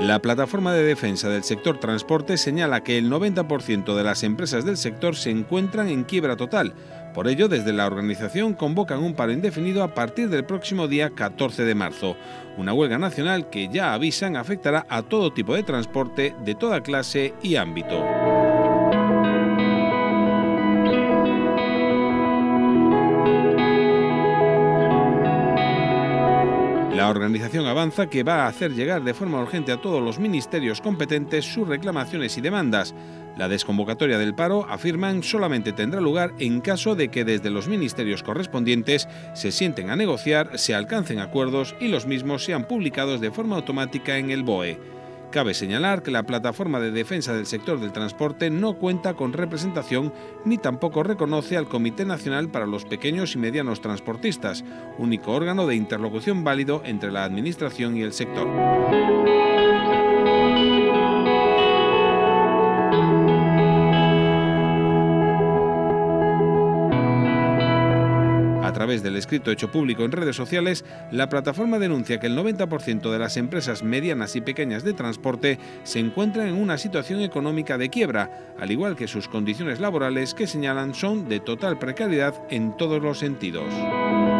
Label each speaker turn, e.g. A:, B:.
A: La plataforma de defensa del sector transporte señala que el 90% de las empresas del sector se encuentran en quiebra total. Por ello, desde la organización convocan un paro indefinido a partir del próximo día 14 de marzo. Una huelga nacional que ya avisan afectará a todo tipo de transporte de toda clase y ámbito. La organización avanza que va a hacer llegar de forma urgente a todos los ministerios competentes sus reclamaciones y demandas. La desconvocatoria del paro, afirman, solamente tendrá lugar en caso de que desde los ministerios correspondientes se sienten a negociar, se alcancen acuerdos y los mismos sean publicados de forma automática en el BOE. Cabe señalar que la plataforma de defensa del sector del transporte no cuenta con representación ni tampoco reconoce al Comité Nacional para los Pequeños y Medianos Transportistas, único órgano de interlocución válido entre la Administración y el sector. A través del escrito hecho público en redes sociales, la plataforma denuncia que el 90% de las empresas medianas y pequeñas de transporte se encuentran en una situación económica de quiebra, al igual que sus condiciones laborales, que señalan son de total precariedad en todos los sentidos.